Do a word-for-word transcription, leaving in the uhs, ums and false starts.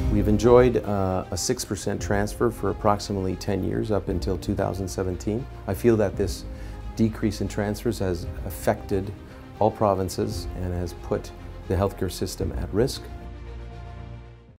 We've enjoyed uh, a six percent transfer for approximately ten years, up until two thousand seventeen. I feel that this decrease in transfers has affected all provinces and has put the healthcare system at risk.